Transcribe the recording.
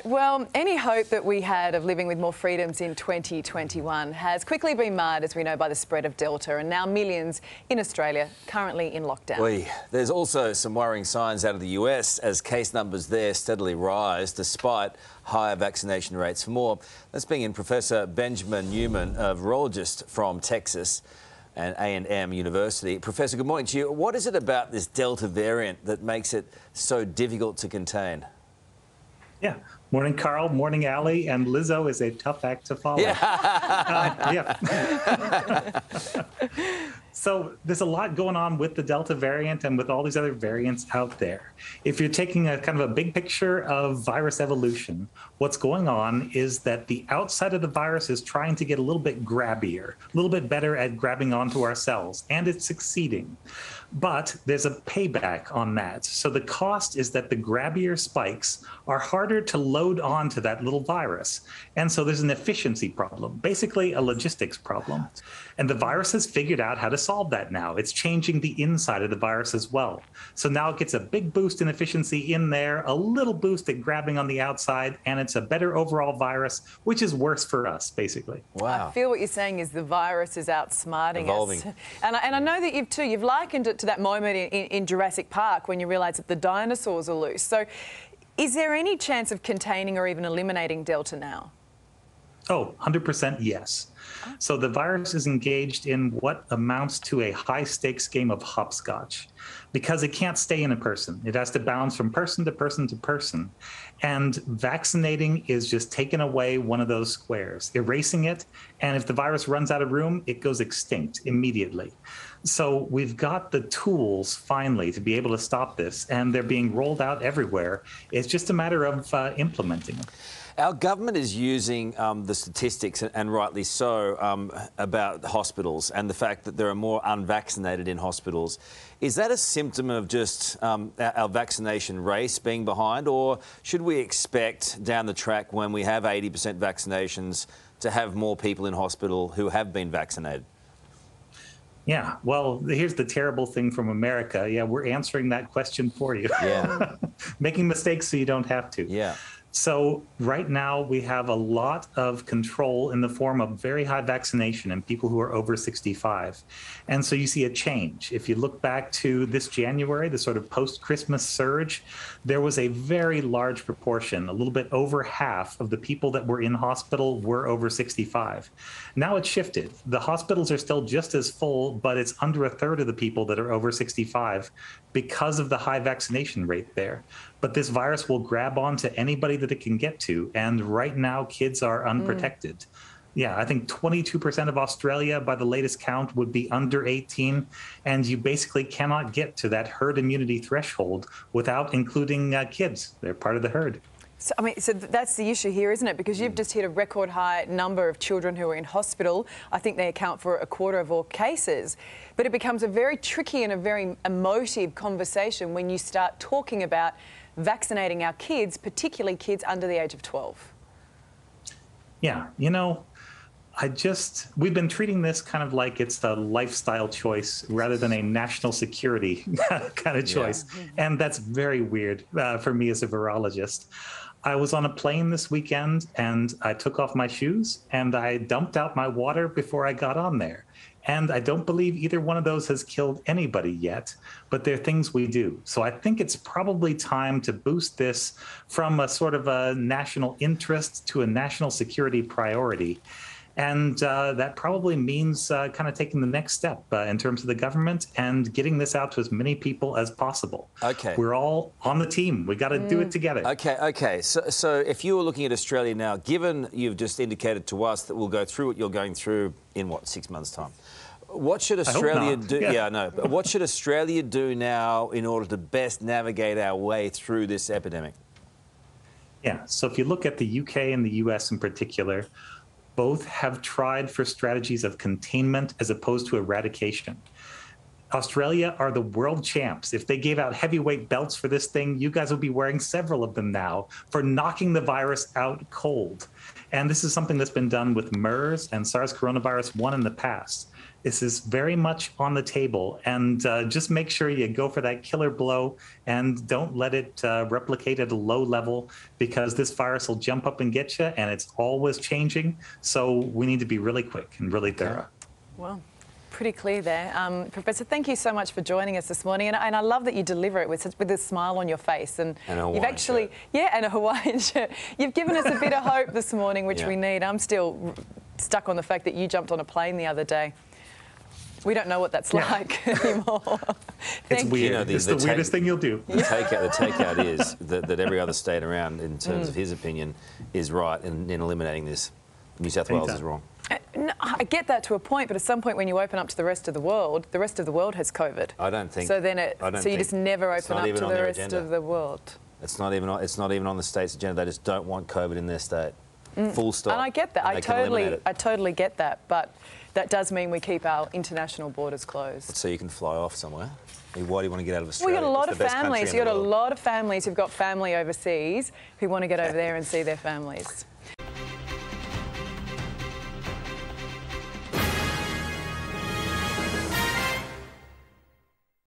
Well, any hope that we had of living with more freedoms in 2021 has quickly been marred, as we know, by the spread of Delta, and now millions in Australia currently in lockdown. There's also some worrying signs out of the US as case numbers there steadily rise despite higher vaccination rates. For more, let's bring in Professor Benjamin Newman, a virologist from Texas and A&M University. Professor, good morning to you. What is it about this Delta variant that makes it so difficult to contain? Yeah. Morning, Carl. Morning, Ali. And Lizzo is a tough act to follow. Yeah. So there's a lot going on with the Delta variant and with all these other variants out there. If you're taking a kind of a big picture of virus evolution, what's going on is that the outside of the virus is trying to get a little bit grabbier, a little bit better at grabbing onto our cells, and it's succeeding. But there's a payback on that. So the cost is that the grabbier spikes are harder to load onto that little virus. And so there's an efficiency problem, basically a logistics problem. And the virus has figured out how to solve that now. It's changing the inside of the virus as well. So now it gets a big boost in efficiency in there, a little boost at grabbing on the outside, and it's a better overall virus, which is worse for us, basically. Wow. I feel what you're saying is the virus is outsmarting us. And I know that you've likened it to that moment in Jurassic Park when you realise that the dinosaurs are loose. So is there any chance of containing or even eliminating Delta now? Oh, 100% yes. So the virus is engaged in what amounts to a high-stakes game of hopscotch because it can't stay in a person. It has to bounce from person to person to person. And vaccinating is just taking away one of those squares, erasing it. And if the virus runs out of room, it goes extinct immediately. So we've got the tools finally to be able to stop this, and they're being rolled out everywhere. It's just a matter of implementing them. Our government is using the statistics, and rightly so, about hospitals and the fact that there are more unvaccinated in hospitals. Is that a symptom of just our vaccination race being behind, or should we expect down the track when we have 80% vaccinations to have more people in hospital who have been vaccinated? Yeah, well, here's the terrible thing from America. Yeah, we're answering that question for you. Yeah. Making mistakes so you don't have to. Yeah. So right now we have a lot of control in the form of very high vaccination in people who are over 65. And so you see a change. If you look back to this January, the sort of post-Christmas surge, there was a very large proportion, a little bit over half of the people that were in hospital were over 65. Now it's shifted. The hospitals are still just as full, but it's under a third of the people that are over 65 because of the high vaccination rate there. But this virus will grab onto anybody that it can get to. And right now, kids are unprotected. Yeah, I think 22% of Australia, by the latest count, would be under 18. And you basically cannot get to that herd immunity threshold without including kids. They're part of the herd. So, so that's the issue here, isn't it? Because you've just hit a record high number of children who are in hospital. I think they account for a quarter of all cases. But it becomes a very tricky and a very emotive conversation when you start talking about vaccinating our kids, particularly kids under the age of 12. Yeah, you know, we've been treating this kind of like it's a lifestyle choice rather than a national security kind of choice. Yeah. And that's very weird for me as a virologist. I was on a plane this weekend and I took off my shoes and I dumped out my water before I got on there. And I don't believe either one of those has killed anybody yet, but they're things we do. So I think it's probably time to boost this from a sort of a national interest to a national security priority. And that probably means kind of taking the next step in terms of the government and getting this out to as many people as possible. Okay. We're all on the team. We got to do it together. Okay. So if you were looking at Australia now, given you've just indicated to us that we'll go through what you're going through in, what, 6 months' time, what should Australia do? Yeah, I know. But what should Australia do now in order to best navigate our way through this epidemic? Yeah. So if you look at the UK and the US in particular, both have tried for strategies of containment as opposed to eradication. Australia are the world champs. If they gave out heavyweight belts for this thing, you guys would be wearing several of them now for knocking the virus out cold. And this is something that's been done with MERS and SARS coronavirus 1 in the past. This is very much on the table, and just make sure you go for that killer blow and don't let it replicate at a low level, because this virus will jump up and get you, and it's always changing. So we need to be really quick and really thorough. Well, pretty clear there. Professor, thank you so much for joining us this morning. And I love that you deliver it with a smile on your face. And a Hawaiian you've actually, shirt. Yeah, and a Hawaiian shirt. You've given us a bit of hope this morning, which Yeah. we need. I'm still stuck on the fact that you jumped on a plane the other day. We don't know what that's like anymore. It's weird. You know, It's the weirdest thing you'll do. The takeout is that every other state around, in terms of his opinion, is right in eliminating this. New South Wales is wrong. No, I get that to a point, but at some point when you open up to the rest of the world has COVID. I don't think. So then you just never open up to the rest of the world. It's not even on the state's agenda. They just don't want COVID in their state. Full stop. And I get that. And they can eliminate it. I totally get that. But that does mean we keep our international borders closed. So you can fly off somewhere. Why do you want to get out of Well, Australia? you've got a lot It's of the best country families. in You've the got a world. lot of families who've got family overseas who want to get over there and see their families.